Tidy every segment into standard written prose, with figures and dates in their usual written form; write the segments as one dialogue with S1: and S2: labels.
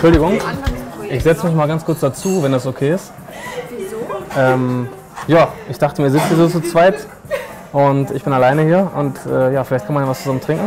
S1: Entschuldigung, ich setze mich mal ganz kurz dazu, wenn das okay ist.
S2: Wieso?
S1: Ja, ich dachte, wir sitzen hier so zu zweit und ich bin alleine hier und ja, vielleicht kann man ja was zusammen trinken.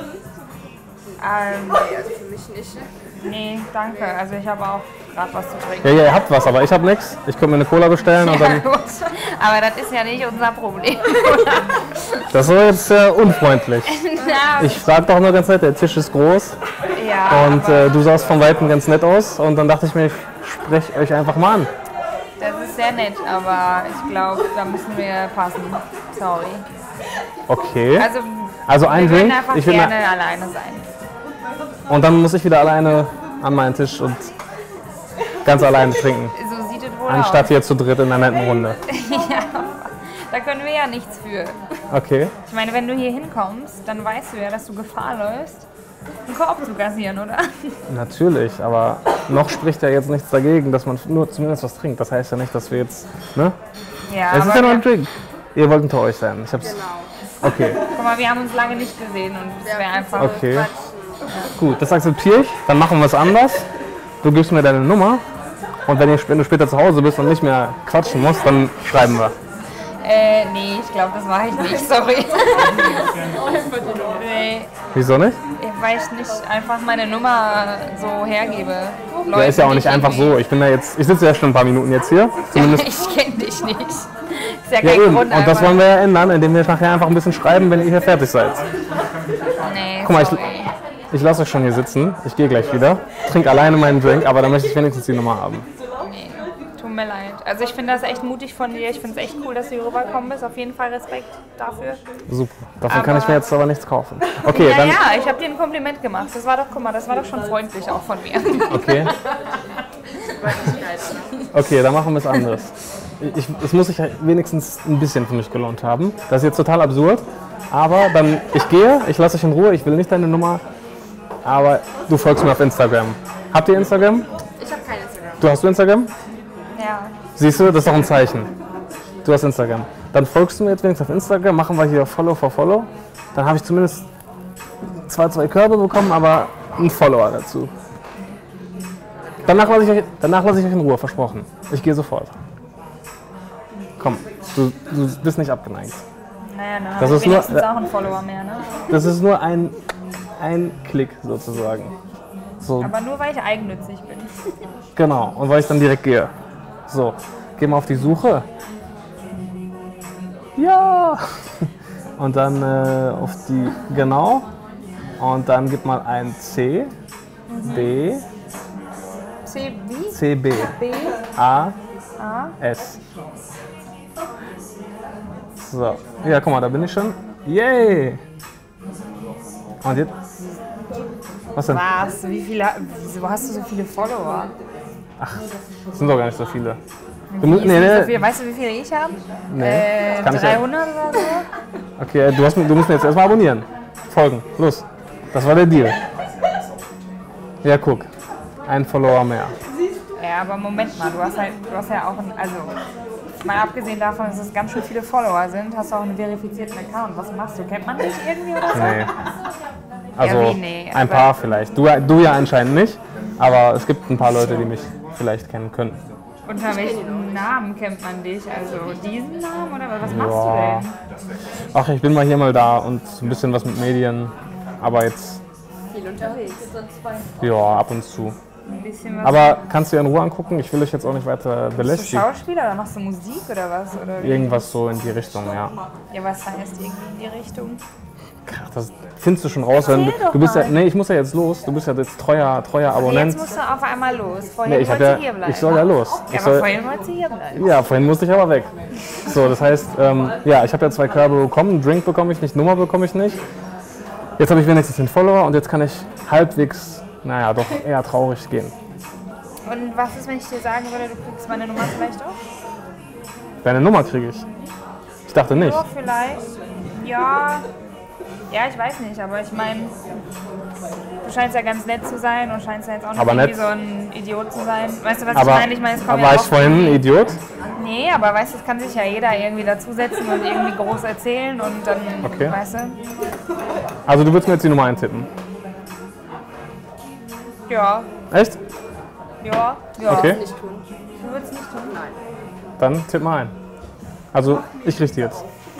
S2: Nee, also für mich nicht.
S3: Nee, danke. Also ich habe auch gerade was zu trinken.
S1: Ja, ihr habt was, aber ich habe nichts. Ich könnte mir eine Cola bestellen und dann...
S3: Aber das ist ja nicht unser Problem.
S1: Das war jetzt sehr unfreundlich. Ich frage doch nur ganz nett, der Tisch ist groß
S3: Ja,
S1: und du sahst von Weitem ganz nett aus und dann dachte ich mir, ich spreche euch einfach mal an.
S3: das ist sehr nett, aber ich glaube, da müssen wir passen. Sorry.
S1: Okay.
S3: Also
S1: ein
S3: wir
S1: Drink.
S3: würden einfach
S1: Ich will
S3: gerne alleine sein.
S1: Und dann muss ich wieder alleine an meinen Tisch und ganz alleine trinken.
S3: So sieht es wohl
S1: Anstatt hier zu dritt in einer netten Runde.
S3: Ja, da können wir ja nichts für.
S1: Okay.
S3: Ich meine, wenn du hier hinkommst, dann weißt du ja, dass du Gefahr läufst, einen Korb zu kassieren, oder?
S1: Natürlich, aber noch spricht ja jetzt nichts dagegen, dass man nur zumindest was trinkt. Das heißt ja nicht, dass wir jetzt, ne?
S3: Ja,
S1: Es ist
S3: aber
S1: ja nur ein Drink. Ihr wollt unter euch sein. Ich hab's.
S2: Genau.
S1: Okay,
S3: guck mal, wir haben uns lange nicht gesehen und es wäre einfach...
S1: okay. Gut, das akzeptiere ich. Dann machen wir es anders. Du gibst mir deine Nummer und wenn du später zu Hause bist und nicht mehr quatschen musst, dann schreiben wir.
S3: Nee, ich glaube, das mache ich nicht, sorry. Nee,
S1: Wieso nicht?
S3: weil ich nicht einfach meine Nummer so hergebe.
S1: Ja, ist ja auch nicht einfach so. Ich sitze ja schon ein paar Minuten jetzt hier. Zumindest.
S3: Ich kenne dich nicht. Ist ja
S1: Ja,
S3: kein
S1: eben.
S3: Grund,
S1: Und das wollen wir ja ändern, indem wir nachher einfach ein bisschen schreiben, wenn ihr hier fertig seid.
S3: Nee,
S1: Guck mal,
S3: sorry.
S1: Ich lasse euch schon hier sitzen. Ich gehe gleich wieder. Trinke alleine meinen Drink, aber dann möchte ich wenigstens die Nummer haben.
S3: Nee, tut mir leid. Also ich finde das echt mutig von dir. Ich finde es echt cool, dass du hier rübergekommen bist. Auf jeden Fall Respekt dafür.
S1: Super. Davon kann ich mir jetzt aber nichts kaufen. Okay,
S3: Ja,
S1: dann.
S3: ja, ich habe dir ein Kompliment gemacht. Das war doch, guck mal, das war doch schon freundlich auch von mir.
S1: Okay. Okay, dann machen wir es anders. Es muss sich wenigstens ein bisschen für mich gelohnt haben. Das ist jetzt total absurd. Aber dann, ich gehe, ich lasse dich in Ruhe, ich will nicht deine Nummer. Aber du folgst mir auf Instagram. Habt ihr Instagram?
S2: Ich habe kein Instagram.
S1: Hast du Instagram?
S3: Ja.
S1: Siehst du, das ist doch ein Zeichen. Du hast Instagram. Dann folgst du mir jetzt wenigstens auf Instagram, machen wir hier Follow for Follow. Dann habe ich zumindest zwar 2 Körbe bekommen, aber einen Follower dazu. Danach lasse ich euch in Ruhe, versprochen. Ich gehe sofort. Komm, du bist nicht abgeneigt.
S3: Naja, dann
S1: Das
S3: habe ich
S1: ist nur-
S3: wenigstens auch einen Follower mehr, ne?
S1: Das ist nur ein Klick sozusagen. So,
S3: Aber nur, weil ich eigennützig bin.
S1: genau. Und weil ich dann direkt gehe. So, geh mal auf die Suche. Ja! Und dann auf die, genau. Und dann gib mal ein C, B,
S3: C, wie?
S1: C, B,
S3: B,
S1: A,
S3: A.
S1: S. So, ja, guck mal, da bin ich schon. Yay! Und jetzt? Was denn?
S3: Was? Wieso hast du so viele Follower?
S1: Das sind doch gar nicht so viele. Du,
S3: Wie ist
S1: nee,
S3: nicht so
S1: nee,
S3: viel? Weißt du, wie viele ich habe?
S1: nee, das kann ich ja.
S3: 300 oder so?
S1: Okay, du musst mir jetzt erstmal abonnieren. Folgen, los. Das war der Deal. Ja, guck. Ein Follower mehr.
S3: Ja, aber Moment mal, du hast ja auch mal abgesehen davon, dass es ganz schön viele Follower sind, hast du auch einen verifizierten Account. Was machst du? Kennt man dich irgendwie oder so?
S1: Nee. Also
S3: Ja, wie nee?
S1: ein paar vielleicht. Du ja anscheinend nicht, aber es gibt ein paar Leute, die mich vielleicht kennen können.
S3: Unter welchem Namen kennt man dich? Also diesen Namen oder was machst
S1: Ja.
S3: du denn?
S1: Ach, ich bin mal hier, mal da und ein bisschen was mit Medien, aber jetzt,
S2: Viel unterwegs.
S1: ja, ab und zu.
S3: Ein bisschen was.
S1: Aber kannst du dir in Ruhe angucken? Ich will dich jetzt auch nicht weiter
S3: Bist du
S1: belästigen.
S3: Schauspieler oder machst du Musik oder was? Oder wie?
S1: Irgendwas so in die Richtung, ja.
S3: Ja, was heißt irgendwie in die Richtung?
S1: Ach, das findest du schon raus, wenn
S3: Erzähl doch
S1: du bist ja,
S3: mal.
S1: nee, ich muss ja jetzt los. Du bist ja jetzt treuer Abonnent.
S3: Jetzt musst du auf einmal los. Vorhin
S1: Nee,
S3: wolltest du hier bleiben.
S1: ich soll ja los.
S3: Ja, aber vorhin wolltest du hier bleiben.
S1: Ja, vorhin musste ich aber weg. So, das heißt, ja, ich habe ja 2 Körbe bekommen, einen Drink bekomme ich nicht, Nummer bekomme ich nicht. Jetzt habe ich wenigstens den Follower und jetzt kann ich halbwegs, naja, doch eher traurig gehen.
S3: Und was ist, wenn ich dir sagen würde, du kriegst meine Nummer vielleicht auch?
S1: Deine Nummer kriege ich. Ich dachte nicht.
S3: Ja, vielleicht. Ja. Ja, ich weiß nicht, aber ich meine, du scheinst ja ganz nett zu sein und scheinst ja jetzt auch nicht
S1: Aber
S3: irgendwie
S1: nett.
S3: so ein Idiot zu sein. Weißt du, was
S1: Aber,
S3: ich meine? Ich meine, es kommt
S1: war
S3: ja
S1: ich
S3: auch
S1: vorhin ein Idiot?
S3: Nee, aber weißt du, es kann sich ja jeder irgendwie dazusetzen und irgendwie groß erzählen und dann,
S1: Okay.
S3: weißt du?
S1: Also du würdest mir jetzt die Nummer eintippen.
S3: Ja,
S1: Echt?
S3: Ja, ja.
S1: Okay.
S2: Nicht tun.
S3: Du würdest nicht tun?
S2: Nein.
S1: Dann tipp mal ein. Also, ich richte jetzt.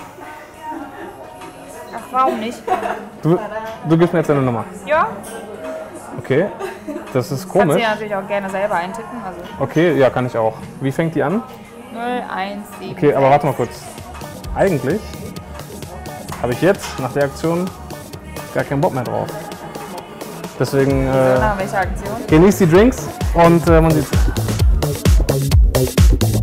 S3: Ach, warum nicht?
S1: Du gibst mir jetzt deine Nummer.
S3: Ja,
S1: Okay. Das ist
S3: kannst
S1: komisch.
S3: du ja natürlich auch gerne selber eintippen. Also
S1: Okay, ja, kann ich auch. Wie fängt die an?
S3: 0, 1, 7.
S1: Okay, aber warte mal kurz. Eigentlich habe ich jetzt nach der Aktion gar keinen Bock mehr drauf. Deswegen
S3: Nach welcher Aktion?
S1: genießt die Drinks und man sieht sich.